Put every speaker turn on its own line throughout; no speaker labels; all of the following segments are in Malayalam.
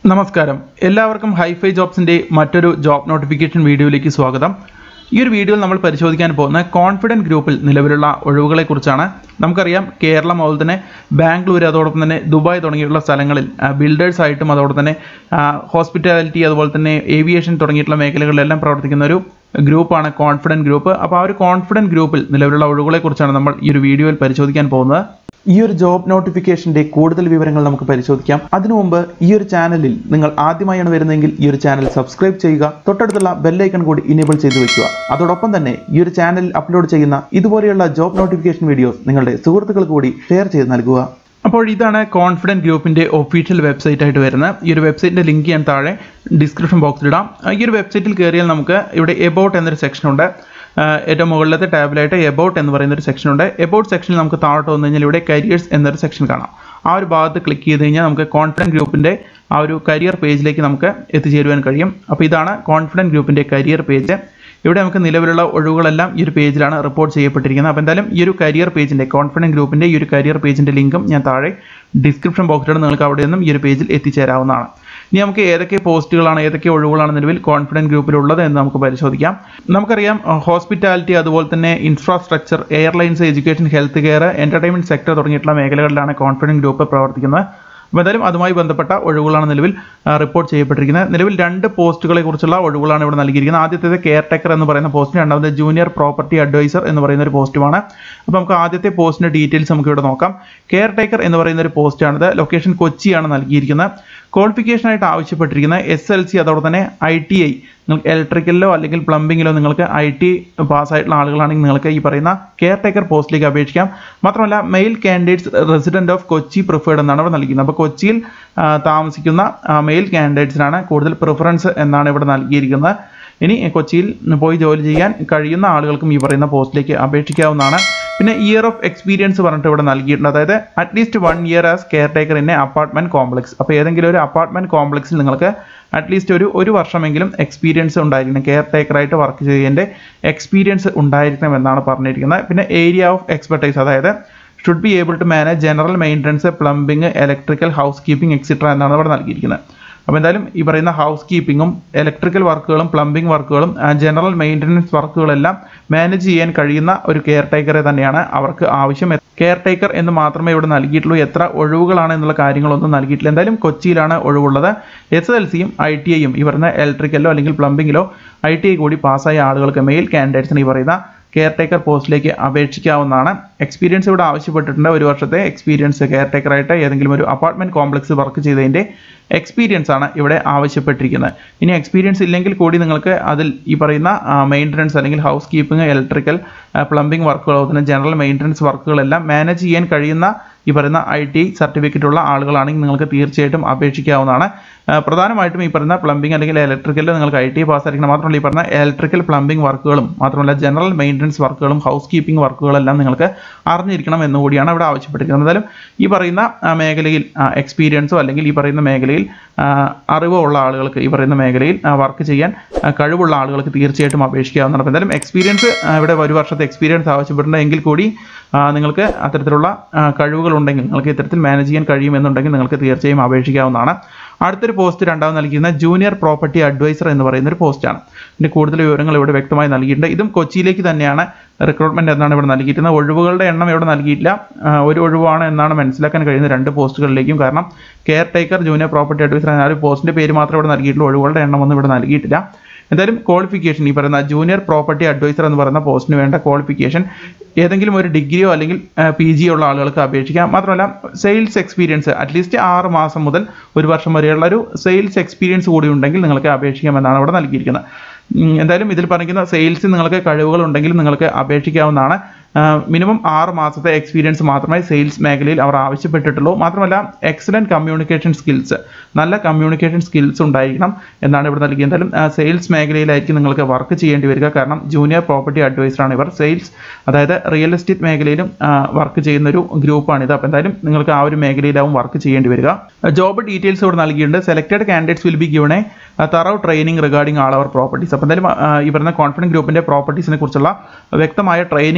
നമസ്കാരം എല്ലാവർക്കും ഹൈഫൈ ജോബ്സിന്റെ മറ്റൊരു ജോബ് നോട്ടിഫിക്കേഷൻ വീഡിയോയിലേക്ക് സ്വാഗതം. ഈ ഒരു വീഡിയോയിൽ നമ്മൾ പരിശോധിക്കാൻ പോകുന്ന കോൺഫിഡന്റ് ഗ്രൂപ്പിൽ നിലവിലുള്ള ഒഴിവുകളെക്കുറിച്ചാണ്. നമുക്കറിയാം കേരളം അതുപോലെ തന്നെ ബാംഗ്ലൂർ അതോടൊപ്പം തന്നെ ദുബായ് തുടങ്ങിയിട്ടുള്ള സ്ഥലങ്ങളിൽ ബിൽഡേഴ്സ് ആയിട്ടും അതോടൊപ്പം തന്നെ ഹോസ്പിറ്റാലിറ്റി അതുപോലെ തന്നെ ഏവിയേഷൻ തുടങ്ങിയിട്ടുള്ള മേഖലകളിലെല്ലാം പ്രവർത്തിക്കുന്ന ഒരു ഗ്രൂപ്പാണ് കോൺഫിഡന്റ് ഗ്രൂപ്പ്. അപ്പോൾ ആ ഒരു കോൺഫിഡന്റ് ഗ്രൂപ്പിൽ നിലവിലുള്ള ഒഴിവുകളെക്കുറിച്ചാണ് നമ്മൾ ഈ ഒരു വീഡിയോയിൽ പരിശോധിക്കാൻ പോകുന്നത്. ഈ ഒരു ജോബ് നോട്ടിഫിക്കേഷന്റെ കൂടുതൽ വിവരങ്ങൾ നമുക്ക് പരിശോധിക്കാം. അതിനു മുമ്പ് ഈ ഒരു ചാനലിൽ നിങ്ങൾ ആദ്യമായാണ് വരുന്നതെങ്കിൽ ഈ ഒരു ചാനൽ സബ്സ്ക്രൈബ് ചെയ്യുക, തൊട്ടടുത്തുള്ള ബെല്ലൈക്കൺ കൂടി ഇനേബിൾ ചെയ്തു വെക്കുക. അതോടൊപ്പം തന്നെ ഈ ഒരു ചാനലിൽ അപ്ലോഡ് ചെയ്യുന്ന ഇതുപോലെയുള്ള ജോബ് നോട്ടിഫിക്കേഷൻ വീഡിയോസ് നിങ്ങളുടെ സുഹൃത്തുക്കൾ കൂടി ഷെയർ ചെയ്ത് നൽകുക. അപ്പോൾ ഇതാണ് കോൺഫിഡന്റ് ഗ്രൂപ്പിന്റെ ഒഫീഷ്യൽ വെബ്സൈറ്റ് ആയിട്ട് വരുന്നത്. ഈ ഒരു വെബ്സൈറ്റിന്റെ ലിങ്ക് ഞാൻ താഴെ ഡിസ്ക്രിപ്ഷൻ ബോക്സിൽ ഇടാം. ഈ ഒരു വെബ്സൈറ്റിൽ കയറിയാൽ നമുക്ക് ഇവിടെ എബൌട്ട് എന്നൊരു സെക്ഷൻ ഉണ്ട്. ഏറ്റവും മുകളിലത്തെ ടാബിലായിട്ട് എബൌട്ട് എന്ന് പറയുന്ന ഒരു സെക്ഷൻ ഉണ്ട്. എബൌട്ട് സെക്ഷനിൽ നമുക്ക് താഴോട്ട് വന്നു കഴിഞ്ഞാൽ ഇവിടെ കരിയേഴ്സ് എന്നൊരു സെക്ഷൻ കാണാം. ആ ഒരു ഭാഗത്ത് ക്ലിക്ക് ചെയ്ത് കഴിഞ്ഞാൽ നമുക്ക് കോൺഫിഡന്റ് ഗ്രൂപ്പിന്റെ ആ ഒരു കരിയർ പേജിലേക്ക് നമുക്ക് എത്തിച്ചേരുവാൻ കഴിയും. അപ്പോൾ ഇതാണ് കോൺഫിഡന്റ് ഗ്രൂപ്പിന്റെ കരിയർ പേജ്. ഇവിടെ നമുക്ക് നിലവിലുള്ള ഒഴിവുകളെല്ലാം ഈ ഒരു പേജിലാണ് റിപ്പോർട്ട് ചെയ്യപ്പെട്ടിരിക്കുന്നത്. അപ്പോൾ എന്തായാലും ഈ ഒരു കരിയർ പേജിന്റെ കോൺഫിഡന്റ് ഗ്രൂപ്പിന്റെ ഈ ഒരു കരിയർ പേജിന്റെ ലിങ്കും ഞാൻ താഴെ ഡിസ്ക്രിപ്ഷൻ ബോക്സിലാണ്. നിങ്ങൾക്ക് അവിടെ നിന്നും ഈ ഒരു പേജിൽ എത്തിച്ചേരാവുന്നതാണ്. ഇനി നമുക്ക് ഏതൊക്കെ പോസ്റ്റുകളാണ് ഏതൊക്കെ ഒഴിവുകളാണ് നിലവിൽ കോൺഫിഡന്റ് ഗ്രൂപ്പിലുള്ളത് എന്ന് നമുക്ക് പരിശോധിക്കാം. നമുക്കറിയാം ഹോസ്പിറ്റാലിറ്റി അതുപോലെ തന്നെ infrastructure, airlines, education, health care, entertainment sector തുടങ്ങിയിട്ടുള്ള മേഖലകളിലാണ് കോൺഫിഡന്റ് ഗ്രൂപ്പ് പ്രവർത്തിക്കുന്നത്. അപ്പോൾ എന്തായാലും അതുമായി ബന്ധപ്പെട്ട ഒഴിവുകളാണ് നിലവിൽ റിപ്പോർട്ട് ചെയ്യപ്പെട്ടിരിക്കുന്നത്. നിലവിൽ 2 പോസ്റ്റുകളെ കുറിച്ചുള്ള ഒഴിവുകളാണ് ഇവിടെ നൽകിയിരിക്കുന്നത്. ആദ്യത്തേത് കെയർ ടേക്കർ എന്ന് പറയുന്ന പോസ്റ്റും രണ്ടാമത് ജൂനിയർ പ്രോപ്പർട്ടി അഡ്വൈസർ എന്ന് പറയുന്ന ഒരു പോസ്റ്റുമാണ്. അപ്പോൾ നമുക്ക് ആദ്യത്തെ പോസ്റ്റിന്റെ ഡീറ്റെയിൽസ് നമുക്ക് ഇവിടെ നോക്കാം. കെയർ ടേക്കർ എന്ന് പറയുന്ന ഒരു പോസ്റ്റാണിത്. ലൊക്കേഷൻ കൊച്ചിയാണ് നൽകിയിരിക്കുന്നത്. ക്വാളിഫിക്കേഷനായിട്ട് ആവശ്യപ്പെട്ടിരിക്കുന്ന SLC അതോടൊപ്പം തന്നെ ITI, നിങ്ങൾക്ക് ഇലക്ട്രിക്കലിലോ അല്ലെങ്കിൽ പ്ലംബിങ്ങിലോ നിങ്ങൾക്ക് IT പാസ്സായിട്ടുള്ള ആളുകളാണെങ്കിൽ നിങ്ങൾക്ക് ഈ പറയുന്ന കെയർ ടേക്കർ പോസ്റ്റിലേക്ക് അപേക്ഷിക്കാം. മാത്രമല്ല male candidates resident of Kochi preferred എന്നാണ് ഇവിടെ നൽകിയിരിക്കുന്നത്. അപ്പോൾ കൊച്ചിയിൽ താമസിക്കുന്ന മെയിൽ കാൻഡിഡേറ്റ്സിനാണ് കൂടുതൽ പ്രിഫറൻസ് എന്നാണ് ഇവിടെ നൽകിയിരിക്കുന്നത്. ഇനി കൊച്ചിയിൽ പോയി ജോലി ചെയ്യാൻ കഴിയുന്ന ആളുകൾക്കും ഈ പറയുന്ന പോസ്റ്റിലേക്ക് അപേക്ഷിക്കാവുന്നതാണ്. പിന്നെ ഇയർ ഓഫ് എക്സ്പീരിയൻസ് പറഞ്ഞിട്ട് ഇവിടെ നൽകിയിട്ടുണ്ട്. അതായത് at least 1 year as caretaker in a apartment complex. അപ്പോൾ ഏതെങ്കിലും ഒരു അപ്പാർട്ട്മെന്റ് കോംപ്ലക്സിൽ നിങ്ങൾക്ക് അറ്റ്ലീസ്റ്റ് ഒരു വർഷമെങ്കിലും എക്സ്പീരിയൻസ് ഉണ്ടായിരിക്കണം, കെയർ ടേക്കറായിട്ട് വർക്ക് ചെയ്യുന്നതിൻ്റെ എക്സ്പീരിയൻസ് ഉണ്ടായിരിക്കണം എന്നാണ് പറഞ്ഞിരിക്കുന്നത്. പിന്നെ ഏരിയ ഓഫ് എക്സ്പെർട്ടൈസ്, അതായത് should be able to manage general maintenance, plumbing, electrical, housekeeping etcetera എന്നാണ് ഇവിടെ നൽകിയിരിക്കുന്നത്. അപ്പോൾ എന്തായാലും ഈ പറയുന്ന ഹൗസ് കീപ്പിങ്ങും ഇലക്ട്രിക്കൽ വർക്കുകളും പ്ലംബിംഗ് വർക്കുകളും ജനറൽ മെയിൻ്റനൻസ് വർക്കുകളെല്ലാം മാനേജ് ചെയ്യാൻ കഴിയുന്ന ഒരു കെയർ ടേക്കറെ തന്നെയാണ് അവർക്ക് ആവശ്യം. കെയർ ടേക്കർ എന്ന് മാത്രമേ ഇവിടെ നൽകിയിട്ടുള്ളൂ. എത്ര ഒഴിവുകളാണ് എന്നുള്ള കാര്യങ്ങളൊന്നും നൽകിയിട്ടില്ല. എന്തായാലും കൊച്ചിയിലാണ് ഒഴിവുള്ളത്. SLCയും ITIയും ഈ പറയുന്ന ഇലക്ട്രിക്കലോ അല്ലെങ്കിൽ പ്ലംബിങ്ങിലോ ITI കൂടി പാസ്സായ ആളുകൾക്ക് മെയിൽ കാൻഡിഡേറ്റ്സിന് ഈ പറയുന്ന കെയർ ടേക്കർ പോസ്റ്റിലേക്ക് അപേക്ഷിക്കാവുന്നതാണ്. എക്സ്പീരിയൻസ് ഇവിടെ ആവശ്യപ്പെട്ടിട്ടുണ്ട്. 1 വർഷത്തെ എക്സ്പീരിയൻസ് കെയർ ടേക്കറായിട്ട് ഏതെങ്കിലും ഒരു അപ്പാർട്ട്മെന്റ് കോംപ്ലക്സ് വർക്ക് ചെയ്തതിൻ്റെ എക്സ്പീരിയൻസ് ആണ് ഇവിടെ ആവശ്യപ്പെട്ടിരിക്കുന്നത്. ഇനി എക്സ്പീരിയൻസ് ഇല്ലെങ്കിൽ കൂടി നിങ്ങൾക്ക് അതിൽ ഈ പറയുന്ന മെയിൻ്റനൻസ് അല്ലെങ്കിൽ ഹൗസ് കീപ്പിംഗ്, ഇലക്ട്രിക്കൽ, പ്ലംബിംഗ് വർക്കുകൾ, അതുപോലെ ജനറൽ മെയിൻ്റനൻസ് വർക്കുകളെല്ലാം മാനേജ് ചെയ്യാൻ കഴിയുന്ന ഈ പറയുന്ന ITI സർട്ടിഫിക്കറ്റ് ഉള്ള ആളുകളാണെങ്കിൽ നിങ്ങൾക്ക് തീർച്ചയായിട്ടും അപേക്ഷിക്കാവുന്നതാണ്. പ്രധാനമായിട്ടും ഈ പറയുന്ന പ്ലംബിംഗ് അല്ലെങ്കിൽ ഇലക്ട്രിക്കലിൽ നിങ്ങൾക്ക് ITI പാസ്സായിരിക്കണം. മാത്രമല്ല ഈ പറഞ്ഞ ഇലക്ട്രിക്കൽ പ്ലംബിംഗ് വർക്കുകളും മാത്രമല്ല ജനറൽ മെയിൻ്റനൻസ് വർക്കുകളും ഹൗസ് കീപ്പിംഗ് വർക്കുകളെല്ലാം നിങ്ങൾക്ക് അറിഞ്ഞിരിക്കണം എന്നുകൂടിയാണ് ഇവിടെ ആവശ്യപ്പെട്ടിരിക്കുന്നത്. എന്തായാലും ഈ പറയുന്ന മേഖലയിൽ എക്സ്പീരിയൻസോ അല്ലെങ്കിൽ ഈ പറയുന്ന മേഖലയിൽ അറിവോ ഉള്ള ആളുകൾക്ക് ഈ പറയുന്ന മേഖലയിൽ വർക്ക് ചെയ്യാൻ കഴിവുള്ള ആളുകൾക്ക് തീർച്ചയായിട്ടും അപേക്ഷിക്കാവുന്നതാണ്. അപ്പോൾ എന്തായാലും എക്സ്പീരിയൻസ് ഇവിടെ 1 വർഷത്തെ എക്സ്പീരിയൻസ് ആവശ്യപ്പെട്ടിട്ടുണ്ടെങ്കിൽ കൂടി നിങ്ങൾക്ക് അത്തരത്തിലുള്ള കഴിവുകൾ ഉണ്ടെങ്കിൽ നിങ്ങൾക്ക് ഇത്തരത്തിൽ മാനേജ് ചെയ്യാൻ കഴിയുമെന്നുണ്ടെങ്കിൽ നിങ്ങൾക്ക് തീർച്ചയായും അപേക്ഷിക്കാവുന്നതാണ്. അടുത്തൊരു പോസ്റ്റ് രണ്ടാമത് നൽകിയിരുന്ന ജൂനിയർ പ്രോപ്പർട്ടി അഡ്വൈസർ എന്ന് പറയുന്ന ഒരു പോസ്റ്റാണ്. ഇതിൻ്റെ കൂടുതൽ വിവരങ്ങൾ ഇവിടെ വ്യക്തമായി നൽകിയിട്ടുണ്ട്. ഇതും കൊച്ചിയിലേക്ക് തന്നെയാണ് റിക്രൂട്ട്മെന്റ് എന്നാണ് ഇവിടെ നൽകിയിട്ടുള്ളത്. ഒഴിവുകളുടെ എണ്ണം ഇവിടെ നൽകിയിട്ടില്ല. ഒരു ഒഴിവാണ് എന്നാണ് മനസ്സിലാക്കാൻ കഴിയുന്നത് 2 പോസ്റ്റുകളിലേക്കും. കാരണം caretaker, junior property advisor എന്ന ഒരു പോസ്റ്റിന്റെ പേര് മാത്രമേ ഇവിടെ നൽകിയിട്ടുള്ളൂ. ഒഴിവുകളുടെ എണ്ണം ഒന്നും ഇവിടെ നൽകിയിട്ടില്ല. എന്തായാലും ക്വാളിഫിക്കേഷൻ ഈ പറയുന്ന ജൂനിയർ പ്രോപ്പർട്ടി അഡ്വൈസർ എന്ന് പറയുന്ന പോസ്റ്റിന് വേണ്ട ക്വാളിഫിക്കേഷൻ ഏതെങ്കിലും ഒരു ഡിഗ്രിയോ അല്ലെങ്കിൽ PG ഉള്ള ആളുകൾക്ക് അപേക്ഷിക്കാം. മാത്രമല്ല സെയിൽസ് എക്സ്പീരിയൻസ് അറ്റ്ലീസ്റ്റ് 6 മാസം മുതൽ 1 വർഷം വരെയുള്ള ഒരു സെയിൽസ് എക്സ്പീരിയൻസ് കൂടി ഉണ്ടെങ്കിൽ നിങ്ങൾക്ക് അപേക്ഷിക്കാമെന്നാണ് ഇവിടെ നൽകിയിരിക്കുന്നത്. എന്തായാലും ഇതിൽ പറഞ്ഞിരിക്കുന്ന സെയിൽസിൽ നിങ്ങൾക്ക് കഴിവുകൾ ഉണ്ടെങ്കിൽ നിങ്ങൾക്ക് അപേക്ഷിക്കാവുന്നതാണ്. മിനിമം 6 മാസത്തെ എക്സ്പീരിയൻസ് മാത്രമേ സെയിൽസ് മേഖലയിൽ അവർ ആവശ്യപ്പെട്ടിട്ടുള്ളൂ. മാത്രമല്ല എക്സലന്റ് കമ്മ്യൂണിക്കേഷൻ സ്കിൽസ്, നല്ല കമ്മ്യൂണിക്കേഷൻ സ്കിൽസ് ഉണ്ടായിരിക്കണം എന്നാണ് ഇവിടെ നൽകിയത്. എന്തായാലും സെയിൽസ് മേഖലയിലായിരിക്കും നിങ്ങൾക്ക് വർക്ക് ചെയ്യേണ്ടി വരിക. കാരണം ജൂനിയർ പ്രോപ്പർട്ടി അഡ്വൈസറാണ് ഇവർ. സെയിൽസ് അതായത് റിയൽ എസ്റ്റേറ്റ് മേഖലയിലും വർക്ക് ചെയ്യുന്ന ഒരു ഗ്രൂപ്പാണിത്. അപ്പോൾ എന്തായാലും നിങ്ങൾക്ക് ആ ഒരു മേഖലയിലാവും വർക്ക് ചെയ്യേണ്ടി വരിക. ജോബ് ഡീറ്റെയിൽസ് ഇവിടെ നൽകിയിട്ടുണ്ട്. Selected candidates will be given a thorough training regarding all our properties. അപ്പോൾ എന്തായാലും ഈ പറയുന്ന കോൺഫിഡന്റ് ഗ്രൂപ്പിന്റെ പ്രോപ്പർട്ടീസിനെ കുറിച്ചുള്ള വ്യക്തമായ ട്രെയിനിങ് നിങ്ങൾക്ക്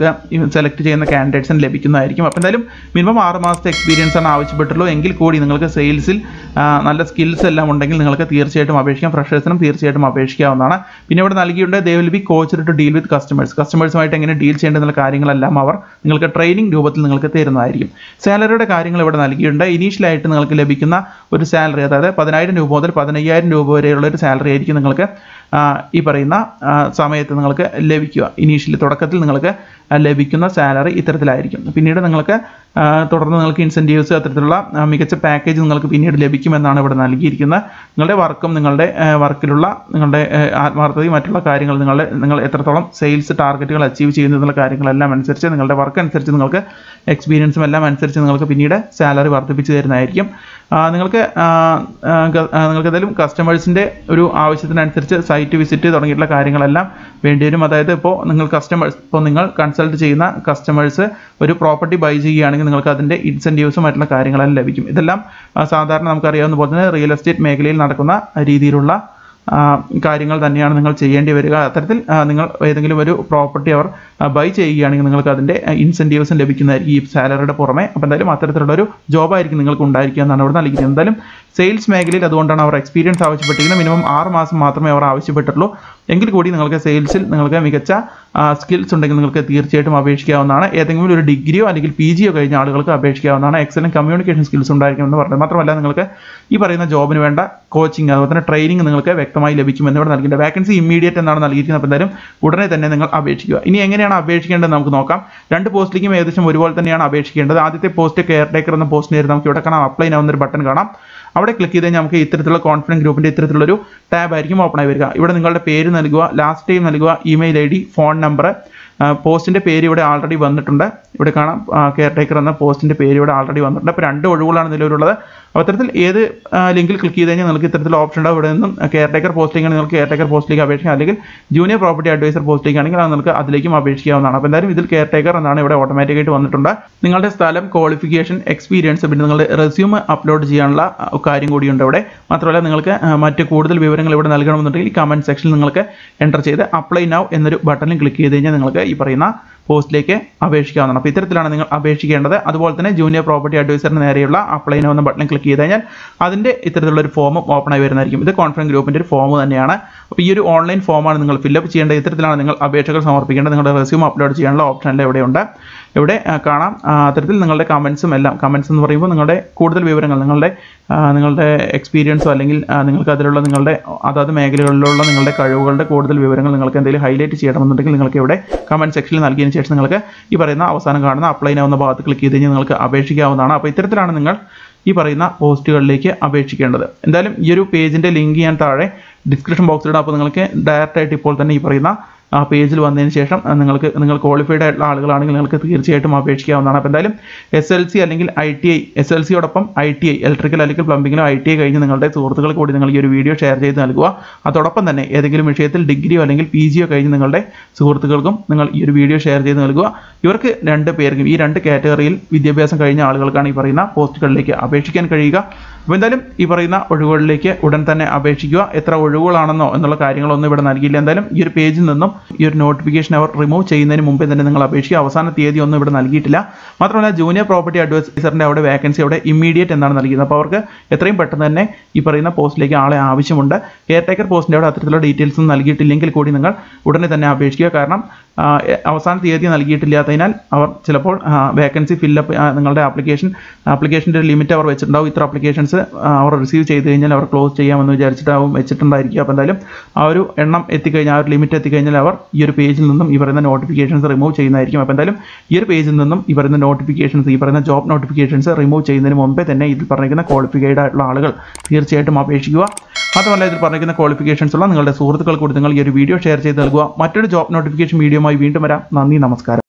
സെലക്ട് ചെയ്യുന്ന കാൻഡിഡേറ്റ്സിന് ലഭിക്കുന്നതായിരിക്കും. അപ്പോൾ എന്തായാലും മിനിമം 6 മാസത്തെ എക്സ്പീരിയൻസ് ആണ് ആവശ്യപ്പെട്ടുള്ളൂ. എങ്കിൽ കൂടി നിങ്ങൾക്ക് സെയിൽസിൽ നല്ല സ്കിൽസ് എല്ലാം ഉണ്ടെങ്കിൽ നിങ്ങൾക്ക് തീർച്ചയായിട്ടും അപേക്ഷിക്കാം. ഫ്രഷേഴ്സിനും തീർച്ചയായിട്ടും അപേക്ഷിക്കാവുന്നതാണ്. പിന്നെ ഇവിടെ നൽകിയിട്ടുണ്ട് they will be coached to deal with കസ്റ്റമേഴ്സുമായിട്ട് എങ്ങനെ ഡീൽ ചെയ്യേണ്ടെന്നുള്ള കാര്യങ്ങളെല്ലാം അവർ നിങ്ങൾക്ക് ട്രെയിനിങ് രൂപത്തിൽ നിങ്ങൾക്ക് തരുന്നതായിരിക്കും. സാലറിയുടെ കാര്യങ്ങൾ ഇവിടെ നൽകിയിട്ടുണ്ട്. ഇനീഷ്യലായിട്ട് നിങ്ങൾക്ക് ലഭിക്കുന്ന ഒരു സാലറി, അതായത് 10,000 രൂപ മുതൽ 15,000 രൂപ വരെയുള്ള ഒരു സാലറി ആയിരിക്കും നിങ്ങൾക്ക് ഈ പറയുന്ന സമയത്ത് നിങ്ങൾക്ക് ലഭിക്കുക. ഇനീഷ്യലി തുടക്കത്തിൽ നിങ്ങൾക്ക് ലഭിക്കുന്ന സാലറി ഇത്തരത്തിലായിരിക്കും. പിന്നീട് നിങ്ങൾക്ക് തുടർന്ന് നിങ്ങൾക്ക് ഇൻസെൻറ്റീവ്സ് അത്തരത്തിലുള്ള മികച്ച പാക്കേജ് നിങ്ങൾക്ക് പിന്നീട് ലഭിക്കുമെന്നാണ് ഇവിടെ നൽകിയിരിക്കുന്നത്. നിങ്ങളുടെ വർക്കും നിങ്ങളുടെ വർക്കിലുള്ള നിങ്ങളുടെ ആത്മാർത്ഥതയും മറ്റുള്ള കാര്യങ്ങൾ നിങ്ങൾ എത്രത്തോളം സെയിൽസ് ടാർഗറ്റുകൾ അച്ചീവ് ചെയ്യുന്നു എന്നുള്ള കാര്യങ്ങളെല്ലാം അനുസരിച്ച് നിങ്ങളുടെ വർക്ക് അനുസരിച്ച് നിങ്ങൾക്ക് എക്സ്പീരിയൻസും എല്ലാം അനുസരിച്ച് നിങ്ങൾക്ക് പിന്നീട് സാലറി വർദ്ധിപ്പിച്ച് തരുന്നതായിരിരിക്കും. നിങ്ങൾക്ക് ഏതായാലും കസ്റ്റമേഴ്സിൻ്റെ ഒരു ആവശ്യത്തിനനുസരിച്ച് സൈറ്റ് വിസിറ്റ് തുടങ്ങിയിട്ടുള്ള കാര്യങ്ങളെല്ലാം വേണ്ടിവരും. അതായത് ഇപ്പോൾ നിങ്ങൾ കൺസൾട്ട് ചെയ്യുന്ന കസ്റ്റമേഴ്സ് ഒരു പ്രോപ്പർട്ടി ബൈ ചെയ്യുകയാണെങ്കിൽ നിങ്ങൾക്ക് അതിൻ്റെ ഇൻസെൻറ്റീവ്സും മറ്റുള്ള കാര്യങ്ങളെല്ലാം ലഭിക്കും. ഇതെല്ലാം സാധാരണ നമുക്കറിയാവുന്ന പോലെ തന്നെ റിയൽ എസ്റ്റേറ്റ് മേഖലയിൽ നടക്കുന്ന രീതിയിലുള്ള കാര്യങ്ങൾ തന്നെയാണ് നിങ്ങൾ ചെയ്യേണ്ടി വരിക. അത്തരത്തിൽ നിങ്ങൾ ഏതെങ്കിലും ഒരു പ്രോപ്പർട്ടി അവർ ബൈ ചെയ്യുകയാണെങ്കിൽ നിങ്ങൾക്ക് അതിൻ്റെ ഇൻസെൻറ്റീവ്സും ലഭിക്കുന്നതായിരിക്കും ഈ സാലറിയുടെ പുറമെ. അപ്പോൾ എന്തായാലും അത്തരത്തിലുള്ളൊരു ജോബായിരിക്കും നിങ്ങൾക്ക് ഉണ്ടായിരിക്കുക എന്നാണ് ഇവിടെ നൽകിയിരിക്കുന്നത്. എന്തായാലും സെയിൽസ് മേഖലയിൽ അതുകൊണ്ടാണ് അവർ എക്സ്പീരിയൻസ് ആവശ്യപ്പെട്ടിരിക്കുന്നത്. മിനിമം 6 മാസം മാത്രമേ അവർ ആവശ്യപ്പെട്ടുള്ളൂ. എങ്കിൽ കൂടി നിങ്ങൾക്ക് സെയിൽസിൽ നിങ്ങൾക്ക് മികച്ച സ്കിൽസ് ഉണ്ടെങ്കിൽ നിങ്ങൾക്ക് തീർച്ചയായിട്ടും അപേക്ഷിക്കാവുന്നതാണ്. ഏതെങ്കിലും ഒരു ഡിഗ്രിയോ അല്ലെങ്കിൽ PGയോ കഴിഞ്ഞ ആളുകൾക്ക് അപേക്ഷിക്കാവുന്നതാണ്. എക്സലന്റ് കമ്മ്യൂണിക്കേഷൻ സ്കിൽസ് ഉണ്ടായിരിക്കുമെന്ന് പറഞ്ഞത് മാത്രമല്ല നിങ്ങൾക്ക് ഈ പറയുന്ന ജോബിന് വേണ്ട കോച്ചിങ് അതുപോലെ തന്നെ ട്രെയിനിങ് നിങ്ങൾക്ക് വ്യക്തമായി ലഭിക്കുമെന്ന് ഇവിടെ നൽകിയിട്ടുണ്ട്. വാക്കൻസി ഇമ്മീഡിയറ്റ് എന്നാണ് നൽകിയിരിക്കുന്നത്. അപ്പോൾ എന്തായാലും ഉടനെ തന്നെ നിങ്ങൾ അപേക്ഷിക്കുക. ഇനി എങ്ങനെയാണ് അപേക്ഷിക്കേണ്ടത് നമുക്ക് നോക്കാം. 2 പോസ്റ്റിലേക്കും ഏകദേശം ഒരുപോലെ തന്നെയാണ് അപേക്ഷിക്കേണ്ടത്. ആദ്യത്തെ പോസ്റ്റ് കെയർ ടേക്കർ എന്ന പോസ്റ്റിനായിരുന്നു. നമുക്ക് ഇവിടെ കാണാം അപ്ലൈ നൗ എന്നൊരു ബട്ടൺ കാണാം. അവിടെ ക്ലിക്ക് ചെയ്ത് കഴിഞ്ഞാൽ നമുക്ക് ഇത്തരത്തിലുള്ള കോൺഫിഡൻസ് ഗ്രൂപ്പിൻ്റെ ഇത്തരത്തിലുള്ളൊരു ടാബ് ആയിരിക്കും ഓപ്പൺ ആയി വരിക. ഇവിടെ നിങ്ങളുടെ പേര് നൽകുക, ലാസ്റ്റ് ടൈം നൽകുക, ഇമെയിൽ ID, ഫോൺ നമ്പർ, പോസ്റ്റിൻ്റെ പേര് ഇവിടെ ആൾറെഡി വന്നിട്ടുണ്ട്. ഇവിടെ കാണാം കെയർ ടേക്കർ എന്ന പോസ്റ്റിൻ്റെ പേര് ഇവിടെ ആൾറെഡി വന്നിട്ടുണ്ട്. അപ്പോൾ 2 ഒഴിവുകളാണ് നിലവിലുള്ളത്. അപ്പോൾ അത്തരത്തിൽ ഏത് ലിങ്കിൽ ക്ലിക്ക് ചെയ്ത് കഴിഞ്ഞാൽ നിങ്ങൾക്ക് ഇത്തരത്തിലുള്ള ഓപ്ഷൻ ഉണ്ടാവും. ഇവിടെ നിന്നും കെയർ ടേക്കർ പോസ്റ്റിലേക്കാണ് നിങ്ങൾക്ക് കെയർ ടേക്കർ പോസ്റ്റിലേക്ക് അപേക്ഷിക്കാം. അല്ലെങ്കിൽ ജൂനിയർ പ്രോപ്പർട്ടി അഡ്വൈസർ പോസ്റ്റിലേക്കാണെങ്കിൽ അത് നിങ്ങൾക്ക് അതിലേക്കും അപേക്ഷിക്കാവുന്നതാണ്. അപ്പോൾ എന്തായാലും ഇതിൽ കെയർ ടേക്കർ എന്നാണ് ഇവിടെ ഓട്ടോമാറ്റിക്കായിട്ട് വന്നിട്ടുണ്ട്. നിങ്ങളുടെ സ്ഥലം, ക്വാളിഫിക്കേഷൻ, എക്സ്പീരിയൻസ്, പിന്നെ നിങ്ങളുടെ റെസ്യൂം അപ്ലോഡ് ചെയ്യാനുള്ള കാര്യം കൂടിയുണ്ട് ഇവിടെ. മാത്രമല്ല നിങ്ങൾക്ക് മറ്റ് കൂടുതൽ വിവരങ്ങൾ ഇവിടെ നൽകണമെന്നുണ്ടെങ്കിൽ കമൻറ്റ് സെക്ഷനിൽ നിങ്ങൾക്ക് എൻ്റർ ചെയ്ത് അപ്ലൈ നൗ എന്നൊരു ബട്ടണിൽ ക്ലിക്ക് ചെയ്ത് കഴിഞ്ഞാൽ നിങ്ങൾക്ക് ഈ പറയുന്ന പോസ്റ്റിലേക്ക് അപേക്ഷിക്കാവുന്നതാണ്. അപ്പോൾ ഇത്തരത്തിലാണ് നിങ്ങൾ അപേക്ഷിക്കേണ്ടത്. അതുപോലെ തന്നെ ജൂനിയർ പ്രോപ്പർട്ടി അഡ്വൈസറിന് നേരെയുള്ള അപ്ലൈ നൗ എന്ന ബട്ടണിൽ ക്ലിക്ക് ചെയ്ത് കഴിഞ്ഞാൽ അതിൻ്റെ ഇത്തരത്തിലുള്ള ഒരു ഫോം ഓപ്പൺ ആയി വരുന്നതായിരിക്കും. ഇത് കോൺഫറൻസ് ഗ്രൂപ്പിൻ്റെ ഒരു ഫോം തന്നെയാണ്. അപ്പോൾ ഈ ഒരു ഓൺലൈൻ ഫോമാണ് നിങ്ങൾ ഫില്ലപ്പ് ചെയ്യേണ്ടത്. ഇത്തരത്തിലാണ് നിങ്ങൾ അപേക്ഷകൾ സമർപ്പിക്കേണ്ടത്. നിങ്ങളുടെ റെസ്യൂം അപ്ലോഡ് ചെയ്യാനുള്ള ഓപ്ഷനെല്ലാം ഇവിടെയുണ്ട്. ഇവിടെ കാണാം അത്തരത്തിൽ നിങ്ങളുടെ കമൻസും എല്ലാം. കമൻസ് എന്ന് പറയുമ്പോൾ നിങ്ങളുടെ കൂടുതൽ വിവരങ്ങൾ, നിങ്ങളുടെ എക്സ്പീരിയൻസോ അല്ലെങ്കിൽ നിങ്ങൾക്ക് അതിലുള്ള നിങ്ങളുടെ അതാത് മേഖലകളിലുള്ള നിങ്ങളുടെ കഴിവുകളുടെ കൂടുതൽ വിവരങ്ങൾ നിങ്ങൾക്ക് എന്തെങ്കിലും ഹൈലൈറ്റ് ചെയ്യണമെന്നുണ്ടെങ്കിൽ നിങ്ങൾക്ക് ഇവിടെ കമൻറ്റ് സെക്ഷനിൽ നൽകിയതിന് ശേഷം നിങ്ങൾക്ക് ഈ പറയുന്ന അവസാനം കാണുന്ന അപ്ലൈ നൗ എന്ന ഭാഗത്ത് ക്ലിക്ക് ചെയ്ത് കഴിഞ്ഞാൽ നിങ്ങൾക്ക് അപേക്ഷിക്കാവുന്നതാണ്. അപ്പോൾ ഇത്തരത്തിലാണ് നിങ്ങൾ ഈ പറയുന്ന പോസ്റ്റുകളിലേക്ക് അപേക്ഷിക്കേണ്ടത്. എന്തായാലും ഈ ഒരു പേജിൻ്റെ ലിങ്ക് ഞാൻ താഴെ ഡിസ്ക്രിപ്ഷൻ ബോക്സിലിടാം. അപ്പോൾ നിങ്ങൾക്ക് ഡയറക്റ്റായിട്ട് ഇപ്പോൾ തന്നെ ഈ പറയുന്ന പേജിൽ വന്നതിന് ശേഷം നിങ്ങൾ ക്വാളിഫൈഡ് ആയിട്ടുള്ള ആളുകളാണെങ്കിൽ നിങ്ങൾക്ക് തീർച്ചയായിട്ടും അപേക്ഷിക്കാവുന്നതാണ്. അപ്പോൾ എന്തായാലും SLC അല്ലെങ്കിൽ ITI, SLCയോടൊപ്പം ITI ഇലക്ട്രിക്കൽ അല്ലെങ്കിൽ പ്ലംബിങ്ങിലോ ITI കഴിഞ്ഞ് നിങ്ങളുടെ സുഹൃത്തുക്കൾ കൂടി നിങ്ങൾ ഈ ഒരു വീഡിയോ ഷെയർ ചെയ്ത് നൽകുക. അതോടൊപ്പം തന്നെ ഏതെങ്കിലും വിഷയത്തിൽ ഡിഗ്രിയോ അല്ലെങ്കിൽ PGയോ കഴിഞ്ഞ് നിങ്ങളുടെ സുഹൃത്തുക്കൾക്കും നിങ്ങൾ ഈ ഒരു വീഡിയോ ഷെയർ ചെയ്ത് നൽകുക. ഇവർക്ക് 2 പേർക്കും ഈ 2 കാറ്റഗറിയിൽ വിദ്യാഭ്യാസം കഴിഞ്ഞ ആളുകൾക്കാണ് ഈ പറയുന്ന പോസ്റ്റുകളിലേക്ക് അപേക്ഷിക്കാൻ കഴിയുക. അപ്പോൾ എന്തായാലും ഈ പറയുന്ന ഒഴിവുകളിലേക്ക് ഉടൻ തന്നെ അപേക്ഷിക്കുക. എത്ര ഒഴിവുകളാണെന്നോ എന്നുള്ള കാര്യങ്ങളൊന്നും ഇവിടെ നൽകിയില്ല. എന്തായാലും ഈ ഒരു പേജിൽ നിന്നും ഈ ഒരു നോട്ടിഫിക്കേഷൻ അവർ റിമൂവ് ചെയ്യുന്നതിന് മുമ്പേ തന്നെ നിങ്ങൾ അപേക്ഷിക്കുക. അവസാന തീയതി ഒന്നും ഇവിടെ നൽകിയിട്ടില്ല. മാത്രമല്ല ജൂനിയർ പ്രോപ്പർട്ടി അഡ്വൈസറിൻ്റെ അവിടെ വാക്കൻസി അവിടെ ഇമ്മീഡിയറ്റ് എന്നാണ് നൽകിയത്. അപ്പോൾ അവർക്ക് എത്രയും പെട്ടെന്ന് തന്നെ ഈ പറയുന്ന പോസ്റ്റിലേക്ക് ആളെ ആവശ്യമുണ്ട്. കെയർ ടേക്കർ പോസ്റ്റിൻ്റെ അവിടെ അത്തരത്തിലുള്ള ഡീറ്റെയിൽസ് നൽകിയിട്ടില്ലെങ്കിൽ കൂടി നിങ്ങൾ ഉടനെ തന്നെ അപേക്ഷിക്കുക. കാരണം അവസാന തീയതി നൽകിയിട്ടില്ലാത്തതിനാൽ അവർ ചിലപ്പോൾ വേക്കൻസി ഫില്ലപ്പ് നിങ്ങളുടെ ആപ്ലിക്കേഷൻ്റെ ലിമിറ്റ് അവർ വെച്ചിട്ടുണ്ടാവും. ഇത്ര ആപ്ലിക്കേഷൻസ് അവർ റിസീവ് ചെയ്ത് കഴിഞ്ഞാൽ അവർ ക്ലോസ് ചെയ്യാമെന്ന് വിചാരിച്ചിട്ടാവും വെച്ചിട്ടുണ്ടായിരിക്കും. അപ്പോൾ എന്തായാലും ആ ഒരു എണ്ണം എത്തിക്കഴിഞ്ഞാൽ ആ ഒരു ലിമിറ്റ് എത്തിക്കഴിഞ്ഞാൽ അവർ ഈ ഒരു പേജിൽ നിന്നും ഈ പറയുന്ന നോട്ടിഫിക്കേഷൻസ് റിമൂവ് ചെയ്യുന്നതായിരിക്കും. അപ്പോൾ എന്തായാലും ഈ ഒരു പേജിൽ നിന്നും ഈ പറയുന്ന നോട്ടിഫിക്കേഷൻസ്, ഈ പറയുന്ന ജോബ് നോട്ടിഫിക്കേഷൻസ് റിമൂവ് ചെയ്യുന്നതിന് മുമ്പേ തന്നെ ഇതിൽ പറഞ്ഞിരിക്കുന്ന ക്വാളിഫൈഡ് ആയിട്ടുള്ള ആളുകൾ തീർച്ചയായിട്ടും അപേക്ഷിക്കുക. മാത്രമല്ല ഇതിൽ പറഞ്ഞിരിക്കുന്ന ക്വാളിഫിക്കേഷൻസ് ഉള്ള നിങ്ങളുടെ സുഹൃത്തുക്കൾ കൂടി നിങ്ങൾ ഈ ഒരു വീഡിയോ ഷെയർ ചെയ്ത് നൽകുക. മറ്റൊരു ജോബ് നോട്ടിഫിക്കേഷൻ വീഡിയോയുമായി വീണ്ടും വരാം. നന്ദി, നമസ്കാരം.